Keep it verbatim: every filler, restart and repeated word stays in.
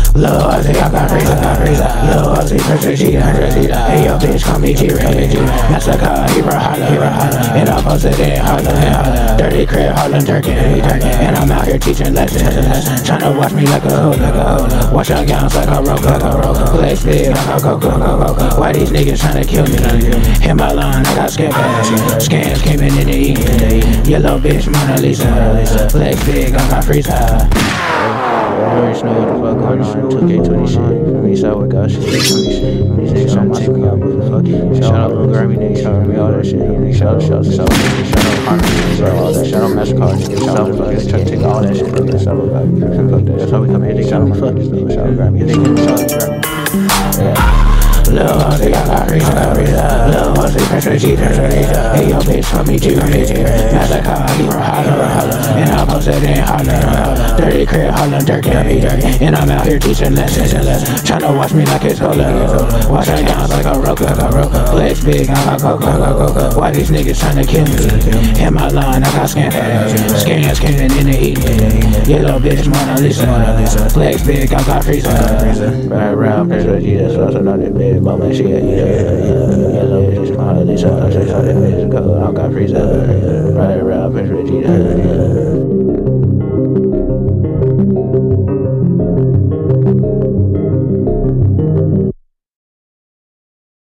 Lil Uzi, I got Frieza, got Frieza. Lil Uzi, Prince Vegeta, Vegeta. Hey, yo, bitch, call me G-Ray. Massacre, he brought holla, he brought holla. And I posted in Harlem, Dirty crib, Harlem, Durkin. And I'm out here teaching lessons, tryna watch me like a hoe, like a hoe. Wash your gowns like a roca, like a roca. Flex big, like a coca, go, go. Why these niggas tryna kill me? Hit my line, I got skin bags. Scans came in in the evening. Yellow bitch, Mona Lisa. Flex big, I got freestyle. I already know what the fuck going on. two K twenty shit. I mean, so what got shit. These niggas trying to take me out, motherfucker. Shout out Lil Grammy, nigga. Shout out me, all that shit. Shout out, shout out, shout out, shout out Harmony, shout out all that. Shout out MasterCard, shout out motherfuckers. Try to take all that shit. Shout out Grammy. That's why we come here. They shout out motherfuckers. Shout out Grammy. They shout out Grammy. Yeah. Lil Uzi, I got Frieza, got Frieza. Lil Uzi, Prince Vegeta, Vegeta. Hey, yo, bitch, call me G-Ray. Massacre, he brought holla, holla. And I posted in Harlem, Dirty crib, Harlem, Durkin. And I'm out here teaching lessons, tryna watch me like it's Hola. Wash her down like a roca, like a roca. Flex big, I got coca, coca, coca. Why these niggas tryna kill me? Hit my line, I got scan bags. Scans came in the evening. Yellow bitch, Mona Lisa. Flex big, I got Frieza. Right around, Prince Vegeta, so I know that big. Moment she got yellow bitches, Mona Lisa. I say, so that bitch go. I got Frieza. Right around, Prince Vegeta.